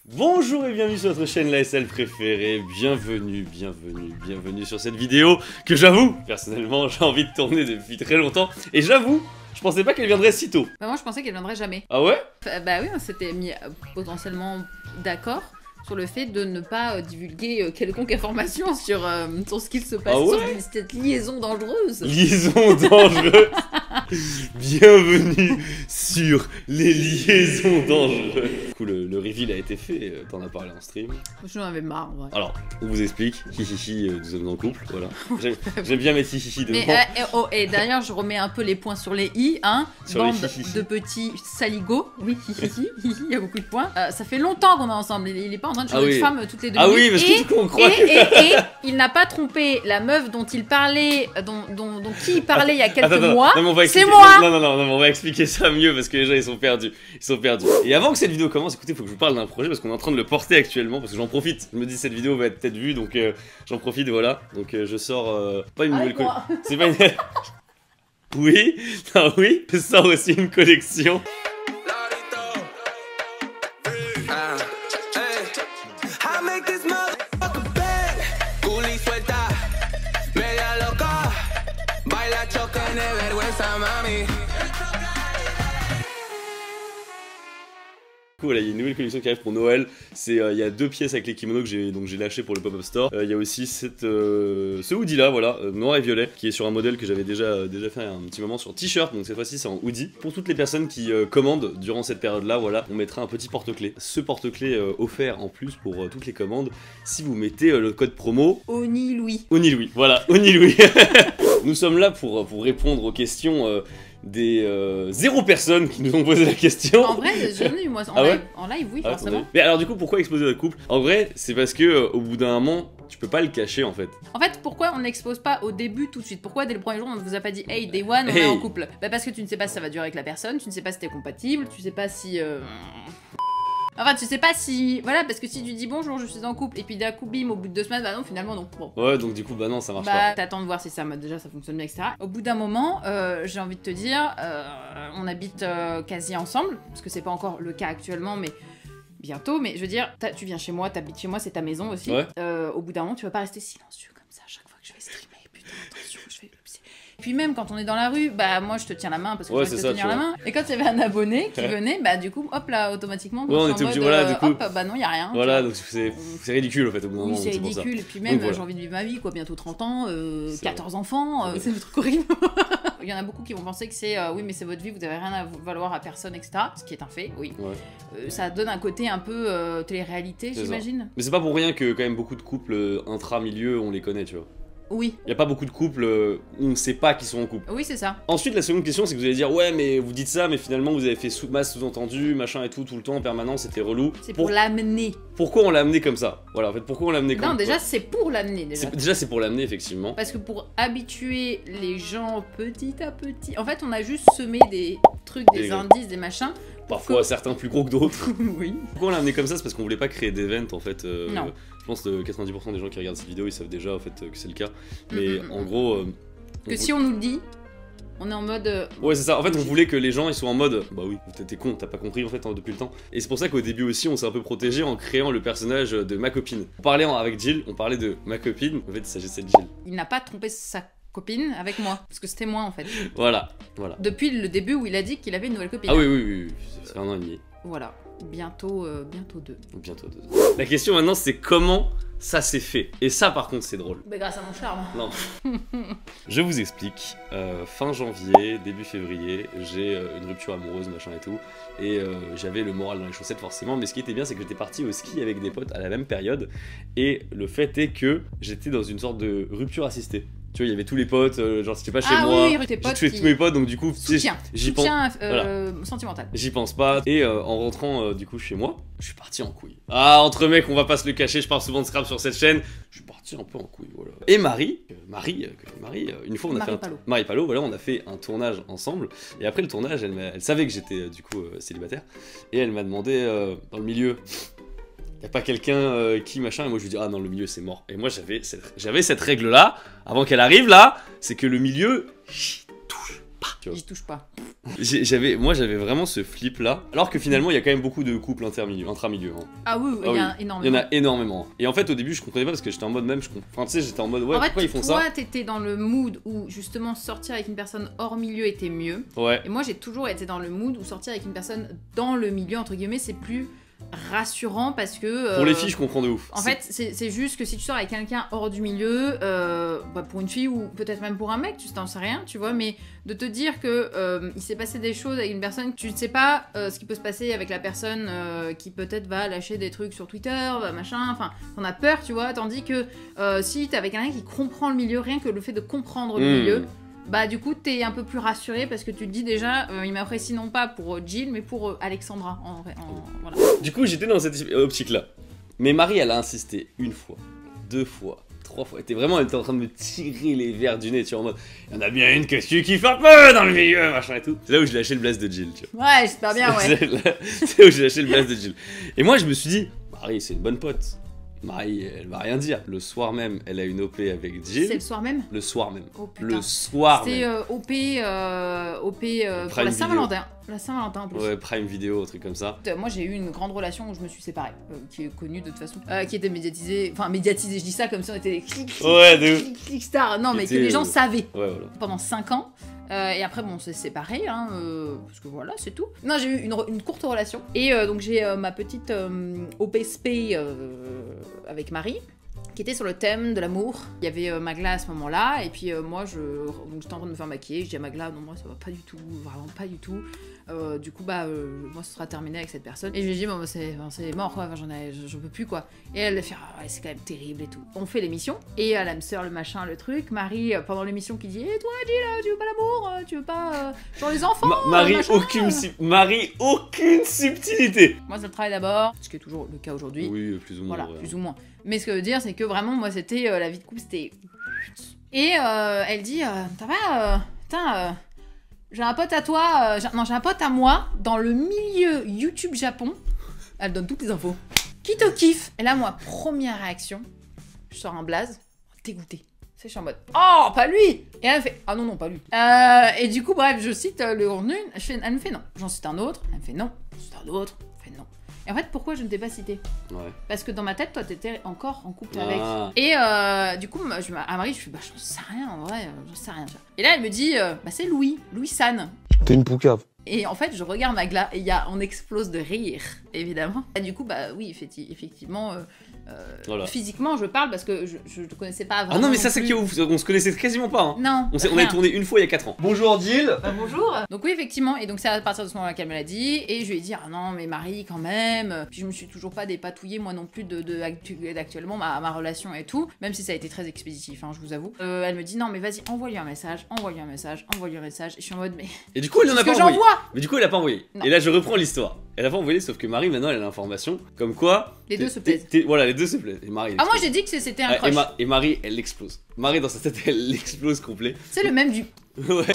Bonjour et bienvenue sur notre chaîne l'ASL préférée, bienvenue sur cette vidéo que j'avoue, personnellement j'ai envie de tourner depuis très longtemps et j'avoue, je pensais pas qu'elle viendrait si tôt. Bah moi je pensais qu'elle viendrait jamais. Ah ouais? Bah oui, on s'était mis potentiellement d'accord sur le fait de ne pas divulguer quelconque information sur ce qu'il se passe, sur cette liaison dangereuse. Liaison dangereuse. Bienvenue sur les liaisons dangereuses. Du coup le reveal a été fait, t'en as parlé en stream. Je m'en avais marre en vrai. Alors, on vous explique, hihihi, nous sommes en couple, voilà. J'aime bien mettre hihihi dedans. Mais et d'ailleurs je remets un peu les points sur les i, hein. Sur bande les de petits saligots. Oui, hihihi, il y a beaucoup de points. Ça fait longtemps qu'on est ensemble, il est pas en train de changer de femme toutes les 2 minutes. Ah oui, parce que du coup on croit que... Et il n'a pas trompé la meuf dont il parlait, dont qui il parlait il y a quelques mois. C'est moi. Non, on va expliquer ça mieux parce que les gens ils sont perdus. Et avant que cette vidéo commence, écoutez, faut que je vous parle d'un projet parce qu'on est en train de le porter actuellement, parce que j'en profite. Je me dis cette vidéo va être peut-être vue, donc j'en profite, voilà. Donc je sors pas une nouvelle collection. C'est pas une... Oui, non, oui, je sors aussi une collection. Voilà, il y a une nouvelle collection qui arrive pour Noël. C'est il y a 2 pièces avec les kimonos que j'ai lâché pour le pop-up store. Il y a aussi ce hoodie là, voilà, noir et violet, qui est sur un modèle que j'avais déjà fait un petit moment sur t-shirt. Donc cette fois-ci c'est en hoodie. Pour toutes les personnes qui commandent durant cette période là, voilà, on mettra un petit porte-clés. Ce porte-clés offert en plus pour toutes les commandes si vous mettez le code promo Oni Louis. Oni Louis, voilà, Oni Louis. Nous sommes là pour répondre aux questions des 0 personnes qui nous ont posé la question. En vrai, j'en ai eu moi en live, oui, forcément. Mais alors du coup, pourquoi exposer votre couple? En vrai, c'est parce que au bout d'un moment, tu peux pas le cacher en fait. En fait, pourquoi on n'expose pas au début tout de suite? Pourquoi dès le premier jour on ne vous a pas dit hey, day one, on est en couple? Bah parce que tu ne sais pas si ça va durer avec la personne, tu ne sais pas si t'es compatible, tu sais pas si... Enfin, tu sais pas si... Voilà, parce que si tu dis bonjour, je suis en couple, et puis d'un coup, bim, au bout de 2 semaines, bah non, finalement, non. Bon. Ouais, donc du coup, bah non, ça marche pas. Bah, t'attends de voir si ça, déjà, ça fonctionne bien, etc. Au bout d'un moment, j'ai envie de te dire, on habite quasi ensemble, parce que c'est pas encore le cas actuellement, mais bientôt. Mais je veux dire, tu viens chez moi, t'habites chez moi, c'est ta maison aussi. Ouais. Au bout d'un moment, tu vas pas rester silencieux comme ça à chaque fois que je vais streamer. Putain, attention, je vais... Puis même quand on est dans la rue, bah moi je te tiens la main parce que je veux te tenir la main. Et quand il y avait un abonné qui venait, bah du coup, hop là, automatiquement, on était obligé, voilà, du coup, hop, bah non, y a rien. Voilà, donc c'est ridicule en fait au bout d'un moment. Oui, c'est ridicule, et puis même j'ai envie de vivre ma vie, quoi, bientôt 30 ans, 14 enfants, c'est le truc horrible. Il y en a beaucoup qui vont penser que c'est oui, mais c'est votre vie, vous avez rien à valoir à personne, etc. Ce qui est un fait, oui. Ouais. Ça donne un côté un peu télé-réalité, j'imagine. Mais c'est pas pour rien que quand même beaucoup de couples intra-milieu, on les connaît, tu vois. Oui. Il y a pas beaucoup de couples où on sait pas qu'ils sont en couple. Oui, c'est ça. Ensuite, la seconde question, c'est que vous allez dire ouais, mais vous dites ça, mais finalement vous avez fait masse sous-entendu, machin et tout le temps en permanence, c'était relou. C'est pour l'amener. Pourquoi on l'a amené comme ça? Voilà, en fait, pourquoi on l'a amené comme ça? Non, déjà c'est pour l'amener déjà c'est pour l'amener effectivement. Parce que pour habituer les gens petit à petit, en fait, on a juste semé des trucs, des indices, des machins. Parfois certains plus gros que d'autres. Oui. Pourquoi on l'a amené comme ça? C'est parce qu'on voulait pas créer d'event en fait. Non. Je pense que 90% des gens qui regardent cette vidéo ils savent déjà en fait que c'est le cas. Mais en gros. Que si on nous le dit, on est en mode. Ouais, c'est ça. En fait, on voulait que les gens ils soient en mode. Bah oui, t'es con, t'as pas compris en fait depuis le temps. Et c'est pour ça qu'au début aussi on s'est un peu protégé en créant le personnage de ma copine. On parlait avec Jill, on parlait de ma copine. En fait, il s'agissait de Jill. Il n'a pas trompé sa copine avec moi, parce que c'était moi en fait. Voilà. Depuis le début où il a dit qu'il avait une nouvelle copine. Ah oui, c'est 1 an et demi. Voilà, bientôt 2. Bientôt 2. La question maintenant c'est comment ça s'est fait. Et ça par contre c'est drôle. Mais grâce à mon charme. Non. Je vous explique, fin janvier, début février, j'ai une rupture amoureuse, machin et tout. Et j'avais le moral dans les chaussettes forcément, mais ce qui était bien c'est que j'étais parti au ski avec des potes à la même période. Et le fait est que j'étais dans une sorte de rupture assistée. Tu vois, il y avait tous les potes, genre c'était pas chez moi, j'ai tué tous mes potes, donc du coup, soutien sentimental. J'y pense pas. Et en rentrant du coup chez moi, je suis parti en couille. Ah, entre mecs, on va pas se le cacher, je parle souvent de scrap sur cette chaîne, je suis parti un peu en couille, voilà. Et Marie, une fois on a fait Marie Palot, voilà, on a fait un tournage ensemble, et après le tournage, elle savait que j'étais du coup célibataire, et elle m'a demandé dans le milieu... Y'a pas quelqu'un qui machin, et moi je lui dis ah non, le milieu c'est mort. Et moi j'avais cette règle là avant qu'elle arrive là, c'est que le milieu j'y touche pas. J'y touche pas. Moi j'avais vraiment ce flip là, alors que finalement il y a quand même beaucoup de couples intramilieux. Hein. Ah oui, il y en a énormément. Il y en a énormément. Et en fait au début je comprenais pas parce que j'étais en mode enfin tu sais j'étais en mode ouais, pourquoi ils font ça. Toi t'étais dans le mood où justement sortir avec une personne hors milieu était mieux. Ouais. Et moi j'ai toujours été dans le mood où sortir avec une personne dans le milieu entre guillemets c'est plus rassurant parce que pour les filles je comprends de ouf. En fait c'est juste que si tu sors avec quelqu'un hors du milieu pour une fille ou peut-être même pour un mec tu t'en sais rien tu vois, mais de te dire que il s'est passé des choses avec une personne, tu ne sais pas ce qui peut se passer avec la personne qui peut-être va lâcher des trucs sur Twitter, machin, enfin t'en as peur tu vois, tandis que si t'es avec quelqu'un qui comprend le milieu, rien que le fait de comprendre le milieu, bah du coup t'es un peu plus rassuré parce que tu te dis déjà il m'apprécie non pas pour Jill mais pour Alexandra voilà. Du coup j'étais dans cette optique là, mais Marie elle a insisté une fois, 2 fois, 3 fois, elle était en train de me tirer les verres du nez, tu vois, en mode il y en a bien une que tu kiffes un peu dans le milieu machin et tout. C'est là où j'ai lâché le blast de Jill, tu vois. Ouais j'espère bien ouais. C'est là où j'ai lâché le blast de Jill. Et moi je me suis dit Marie c'est une bonne pote. Marie, elle va rien dire. Le soir même, elle a une OP avec Jill. C'est le soir même? Le soir même. Oh, le soir même. C'était OP pour la Saint-Valentin. La Saint-Valentin en plus. Ouais, Prime Video, un truc comme ça. Moi j'ai eu une grande relation où je me suis séparée, qui est connue de toute façon, qui était médiatisée, enfin médiatisée, je dis ça comme si on était des click stars, non mais que les gens savaient. Ouais, voilà. Pendant 5 ans. Et après, bon, on s'est séparés, hein, parce que voilà, c'est tout. Non, j'ai eu une courte relation. Et donc, j'ai ma petite OPSP avec Marie, qui était sur le thème de l'amour. Il y avait Magla à ce moment-là, et puis moi, j'étais en train de me faire maquiller. Je dis à Magla, non, moi, ça va pas du tout, vraiment pas du tout. Du coup, moi, ce sera terminé avec cette personne. Et je lui ai dit, bon, c'est mort, quoi, j'en peux plus, quoi. Et elle fait, ah ouais, c'est quand même terrible et tout. On fait l'émission, et l'âme sœur, le machin, le truc. Marie, pendant l'émission, qui dit, et toi, Jill, tu veux pas l'amour? Tu veux pas, genre les enfants? Marie, aucune subtilité. Moi, c'est le travail d'abord, ce qui est toujours le cas aujourd'hui. Oui, plus ou moins. Voilà, plus ou moins. Mais ce que je veux dire, c'est que vraiment, moi, c'était la vie de couple, c'était. Et elle dit, ça va, putain, j'ai un pote à toi, j'ai un pote à moi dans le milieu YouTube Japon. Elle donne toutes les infos. Qui te kiffe? Et là, moi, première réaction, je sors un blaze, dégoûté. Je suis en mode, oh, pas lui! Et elle me fait, ah non, pas lui. Et du coup, bref, je cite le contenu, elle me fait non. J'en cite un autre, elle me fait non. J'en cite un autre, elle me fait non. Et en fait, pourquoi je ne t'ai pas cité? Ouais. Parce que dans ma tête, toi, t'étais encore en couple avec. Et du coup, à Marie, je fais, j'en sais rien, en vrai, j'en sais rien. Et là, elle me dit, c'est Louis San. T'es une poucave. Et en fait, je regarde Magla et on explose de rire, évidemment. Et du coup, oui, effectivement, voilà. Physiquement, je parle parce que je te connaissais pas vraiment. Ah non, mais ça, c'est qui ouf, on se connaissait quasiment pas. Hein. Non. On a tourné une fois il y a 4 ans. Bonjour, Jill. Bonjour. Donc, oui, effectivement. Et donc, c'est à partir de ce moment-là qu'elle me l'a dit. Et je lui ai dit, ah non, mais Marie, quand même. Puis, je me suis toujours pas dépatouillée, moi non plus, d'actuellement ma relation et tout. Même si ça a été très expéditif, hein, je vous avoue. Elle me dit, non, mais vas-y, envoie-lui un message. Et je suis en mode, mais. Et du coup, elle en a pas envoyé. Mais du coup, elle a pas envoyé. Non. Et là, je reprends l'histoire. Elle a pas envoyé, sauf que Marie, maintenant, elle a l'information. Comme quoi. Les deux se plaisent. Voilà, les deux se plaisent. Et Marie, moi, j'ai dit que c'était un crush. Et Marie, elle explose. Marie, dans sa tête, elle explose complet. C'est le même du. Ouais.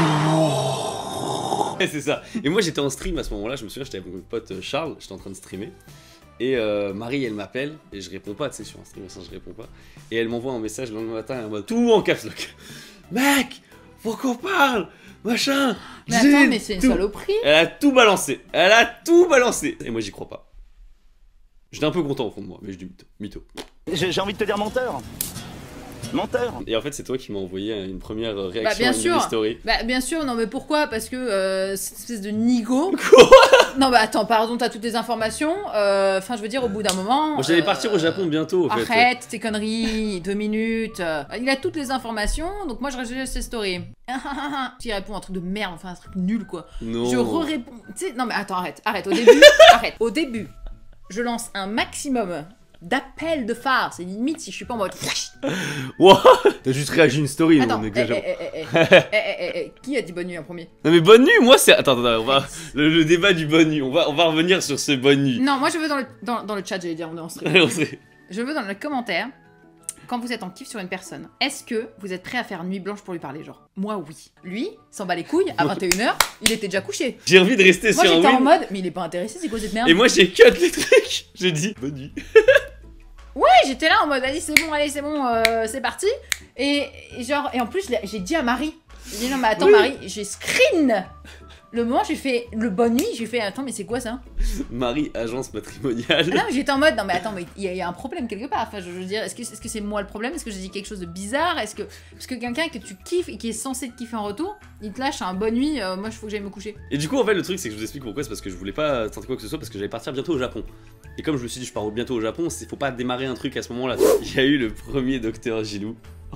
C'est ça. Et moi, j'étais en stream à ce moment-là. Je me souviens, j'étais avec mon pote Charles. J'étais en train de streamer. Et Marie, elle m'appelle. Et je réponds pas, tu sais, sur un stream, je réponds pas. Et elle m'envoie un message le lendemain matin en mode tout en caps lock. Mec, faut qu'on parle! Machin! Mais attends, mais c'est une saloperie! Elle a tout balancé! Et moi, j'y crois pas. J'étais un peu content au fond de moi, mais je dis mytho. J'ai envie de te dire menteur. Et en fait, c'est toi qui m'as envoyé une première réaction à une story. Bien sûr, non mais pourquoi? Parce que cette espèce de nigo. Quoi? Non mais attends, pardon, t'as toutes les informations. Enfin, je veux dire, au bout d'un moment. Bon, j'allais partir au Japon bientôt. En fait. Arrête tes conneries, 2 minutes. Il a toutes les informations, donc moi je rejette ses stories. Tu réponds un truc de merde, enfin un truc nul quoi. Non. Je réponds. Tu sais, non mais attends, arrête. Au début, je lance un maximum d'appels de phare, c'est limite si je suis pas en mode. Wow. T'as juste réagi une story, attends, on exagère. Qui a dit bonne nuit en premier? Non mais bonne nuit, moi c'est. Attends, on va. Le débat du bonne nuit, on va revenir sur ce bonne nuit. Non, moi je veux dans le chat, j'allais dire, on est en stream. Je veux dans le commentaire, quand vous êtes en kiff sur une personne, est-ce que vous êtes prêt à faire nuit blanche pour lui parler? Genre, moi oui. Lui, s'en bat les couilles, à 21h, il était déjà couché. J'ai envie de rester sur un Moi j'étais en mode, mais il est pas intéressé, c'est quoi cette merde? Et moi j'ai cut les trucs, j'ai dit bonne nuit. Ouais, j'étais là en mode, allez c'est bon, c'est parti. Et en plus, j'ai dit à Marie, j'ai dit non mais attends Marie, j'ai screen Le moment, j'ai fait le bonne nuit, j'ai fait attends, mais c'est quoi ça? Marie, agence matrimoniale. Ah non, mais j'étais en mode non, mais attends, mais il y a un problème quelque part. Enfin, je veux dire, est-ce que c'est moi le problème? Est-ce que j'ai dit quelque chose de bizarre? Parce que quelqu'un que tu kiffes et qui est censé te kiffer en retour, il te lâche un bonne nuit, moi, il faut que j'aille me coucher. Et du coup, en fait, le truc, c'est que je vous explique pourquoi. C'est parce que je voulais pas tenter quoi que ce soit, parce que j'allais partir bientôt au Japon. Et comme je me suis dit, je pars bientôt au Japon, faut pas démarrer un truc à ce moment-là. Il y a eu le premier docteur Gilou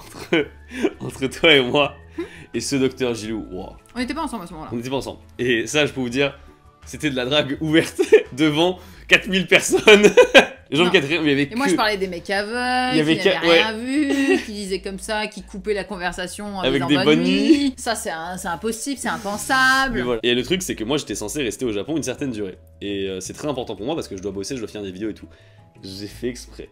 entre toi et moi. Et ce docteur Gilou, wow. On n'était pas ensemble à ce moment-là. On n'était pas ensemble. Et ça, je peux vous dire, c'était de la drague ouverte devant 4000 personnes. Les gens de quatrième, il y avait et moi, je parlais des mecs aveugles, qui n'avaient rien vu, qui disaient comme ça, qui coupaient la conversation avec des bonnes nuits. Ça, c'est impossible, c'est impensable. Voilà. Et le truc, c'est que moi, j'étais censé rester au Japon une certaine durée. Et c'est très important pour moi parce que je dois bosser, je dois faire des vidéos et tout. J'ai fait exprès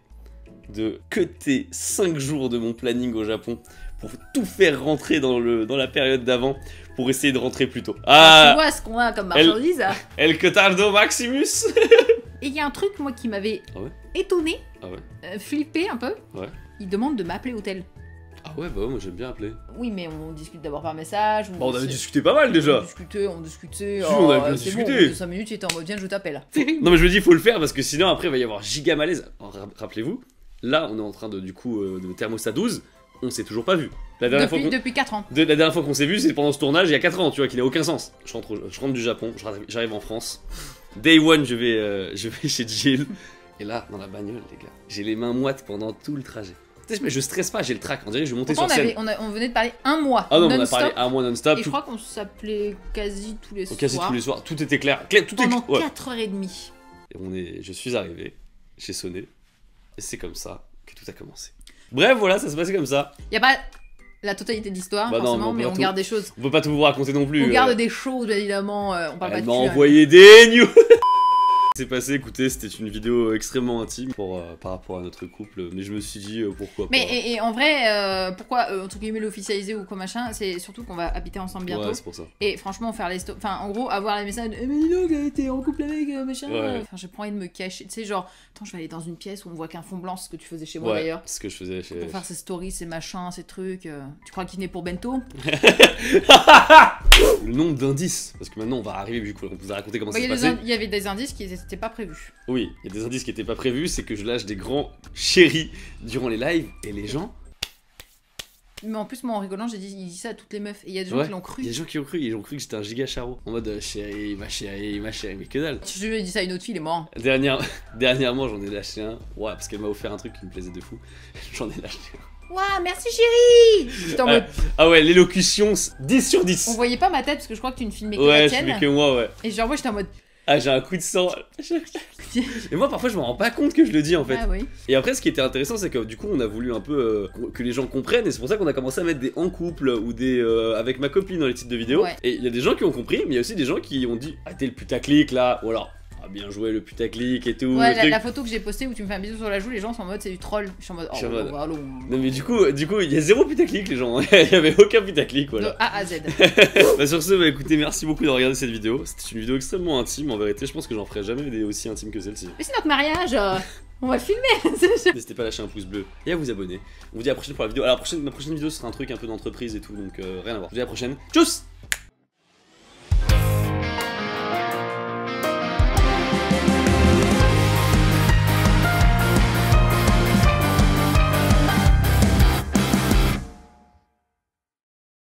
de cutter 5 jours de mon planning au Japon pour tout faire rentrer dans la période d'avant pour essayer de rentrer plus tôt. Ah, tu vois ce qu'on a comme marchandise. El Cotardo Maximus. Et il y a un truc, moi, qui m'avait étonné, flippé un peu. Ouais. Il demande de m'appeler au tel. Ah ouais, bah ouais, moi j'aime bien appeler. Oui, mais on discute d'abord par message. On avait discuté pas mal déjà. On discutait. Si, on avait bien discuté. Bon, de 5 minutes, il était en mode viens, je t'appelle. Non, mais je me dis, il faut le faire parce que sinon, après, il va y avoir giga malaise. Rappelez-vous, là, on est en train de, du coup, de thermostat 12. On s'est toujours pas vu. Depuis 4 ans. La dernière fois qu'on s'est vu, c'est pendant ce tournage il y a 4 ans, tu vois, qu'il n'a aucun sens. Je rentre du Japon, j'arrive en France. Day one, je vais chez Jill. Et là, dans la bagnole, les gars, j'ai les mains moites pendant tout le trajet. Tu sais, mais je stresse pas, j'ai le trac. On dirait que je vais monter sur scène. On venait de parler un mois. Ah non, on a parlé un mois non-stop. Et je crois qu'on s'appelait quasi tous les soirs. Quasi tous les soirs, tout était clair. Pendant 4h30. Et je suis arrivé, j'ai sonné. Et c'est comme ça que tout a commencé. Bref, voilà, ça s'est passé comme ça. Y a pas la totalité de l'histoire, forcément, mais on garde des choses. On peut pas tout vous raconter non plus. On garde des choses, bien évidemment. On parle pas de cul. Elle m'a envoyé des news. C'est passé, écoutez, c'était une vidéo extrêmement intime par rapport à notre couple, mais je me suis dit pourquoi pas. Mais et en vrai, pourquoi entre guillemets l'officialiser ou quoi machin, c'est surtout qu'on va habiter ensemble bientôt. Ouais, c'est pour ça. Et franchement, faire les enfin en gros, avoir les messages de mais dis donc, elle était en couple avec machin. Ouais. Enfin, j'ai pas envie de me cacher, tu sais, genre, attends, je vais aller dans une pièce où on voit qu'un fond blanc, ce que tu faisais chez moi d'ailleurs. Ce que je faisais chez. Pour faire ces stories, ces machins, ces trucs. Tu crois qu'il venait pour Bento? Le nombre d'indices, parce que maintenant on va arriver, vu qu'on vous a raconté comment ça se passait. Il y avait des indices qui n'étaient pas prévus. Oui, il y a des indices qui n'étaient pas prévus, c'est que je lâche des grands chéris durant les lives, et les gens... Mais en plus, moi en rigolant, il dit ça à toutes les meufs, et il y a des gens qui l'ont cru. Il y a des gens qui ont cru, ils ont cru que j'étais un giga charo. En mode chérie, ma chérie, mais que dalle. Si je lui ai dit ça à une autre fille, il est mort. Dernièrement, j'en ai lâché un, ouais, parce qu'elle m'a offert un truc qui me plaisait de fou. J'en ai lâché un. Waouh, merci chérie. J'étais en mode... Ah ouais, l'élocution, 10 sur 10. On voyait pas ma tête, parce que je crois que tu ne filmais que la tienne. Ouais, je filmais que moi, ouais. Et genre, moi j'étais en mode... Ah, j'ai un coup de sang. Et moi, parfois, je me rends pas compte que je le dis en fait. Ah oui. Et après, ce qui était intéressant, c'est que du coup, on a voulu un peu que les gens comprennent. Et c'est pour ça qu'on a commencé à mettre des en couple ou des avec ma copine dans les titres de vidéos. Ouais. Et il y a des gens qui ont compris, mais il y a aussi des gens qui ont dit arrêtez le putaclic là. Ou alors, ah, bien joué le putaclic et tout. Ouais, la photo que j'ai postée où tu me fais un bisou sur la joue, les gens sont en mode c'est du troll. Je suis en mode oh, allô. Non, mais du coup, il y a zéro putaclic, les gens. Il y avait aucun putaclic, voilà. De A à Z. Bah, sur ce, bah, écoutez, merci beaucoup de regarder cette vidéo. C'était une vidéo extrêmement intime. En vérité, je pense que j'en ferai jamais des aussi intimes que celle-ci. Mais c'est notre mariage. On va le filmer. N'hésitez pas à lâcher un pouce bleu et à vous abonner. On vous dit à la prochaine pour la vidéo. Alors, ma prochaine vidéo sera un truc un peu d'entreprise et tout, donc rien à voir. Je vous dis à la prochaine. Tchuss!